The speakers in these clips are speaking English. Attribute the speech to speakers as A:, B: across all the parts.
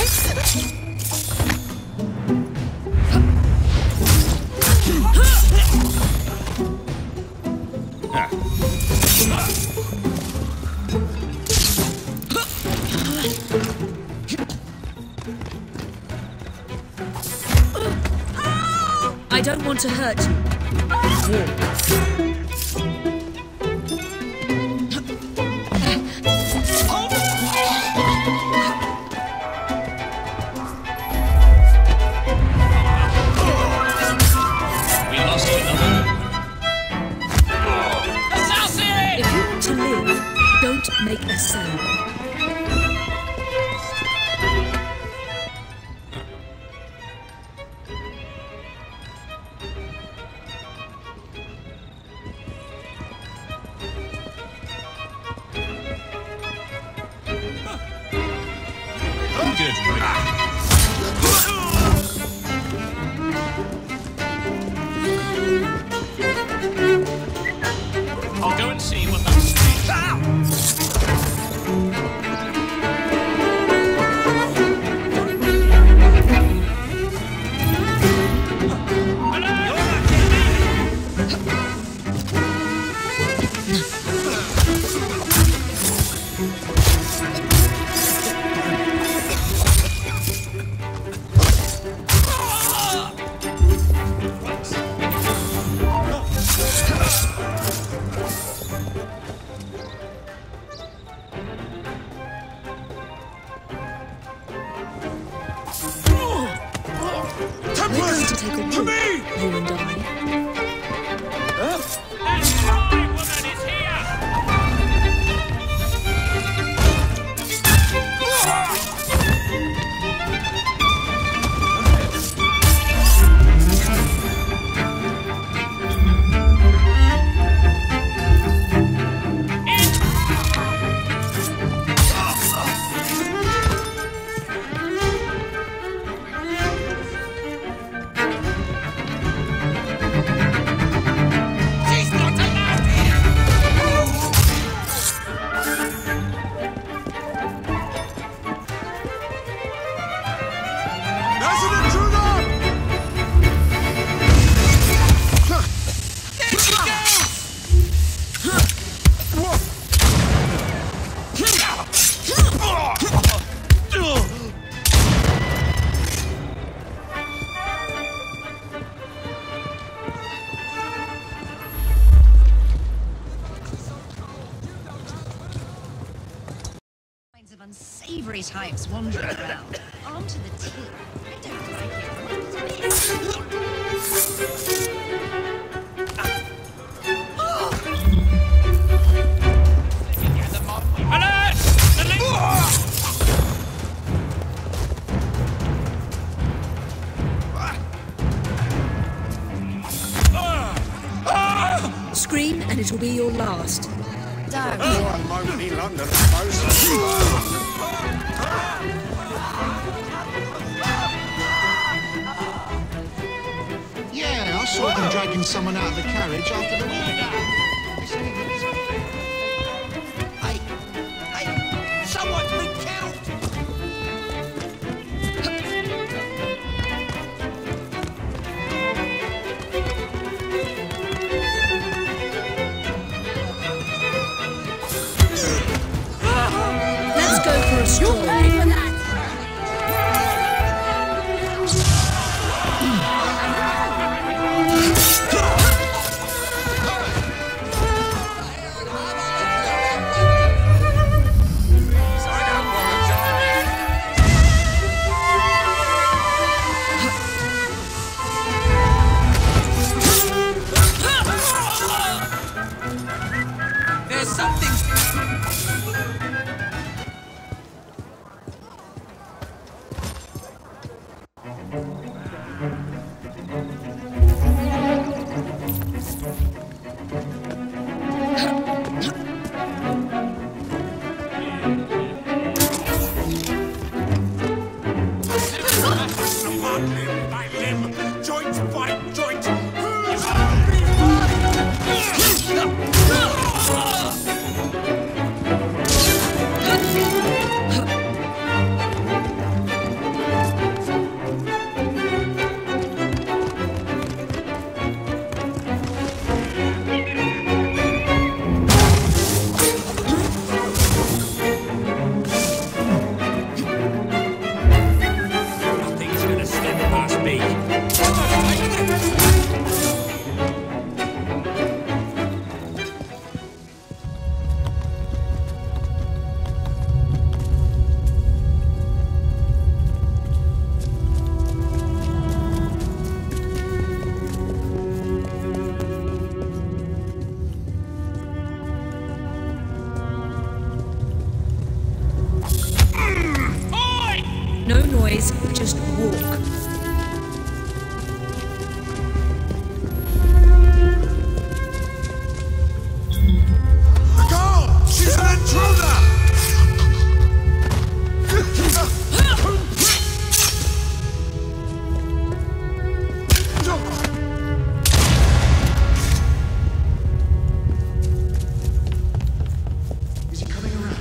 A: I don't want to hurt you.
B: We lost another.
A: If you want to live, don't make a sound.
B: Good. I'll go and see what that's
A: We're going to take a walk, you and I.
B: That spy woman is here!
C: Of unsavory types wandering around. Armed to the teeth. I don't like it.
B: Alert!
A: Scream and it'll be your last.
C: Don't.
D: Lonely London, most.
E: Yeah, I saw them dragging someone out of the carriage after the wedding.
D: Hey, someone's been killed!
A: Let's go for a stroll.
C: You're ready for that?
A: No noise, just walk.
D: Go! She's an intruder!
E: Is he coming around?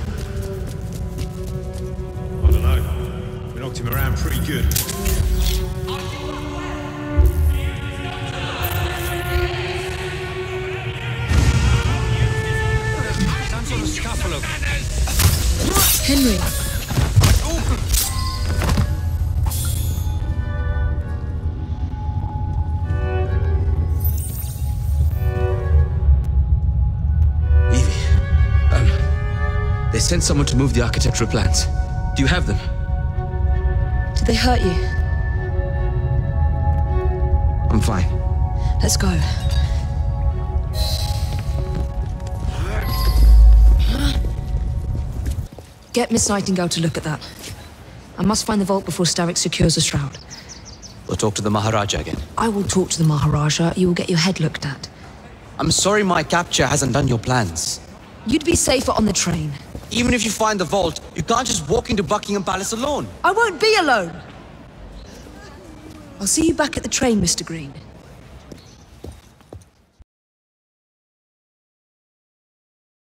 F: I don't know. We knocked him around pretty good.
D: Some sort of scuffle of...
A: Henry,
G: They sent someone to move the architectural plans. Do you have them?
A: did they hurt you?
G: I'm fine.
A: Let's go. Get Miss Nightingale to look at that. I must find the vault before Starrick secures the shroud.
G: We'll talk to the Maharaja again.
A: I will talk to the Maharaja. You will get your head looked at.
G: I'm sorry my capture hasn't done your plans.
A: You'd be safer on the train.
G: Even if you find the vault, you can't just walk into Buckingham Palace alone.
A: I won't be alone! I'll see you back at the train, Mr. Green.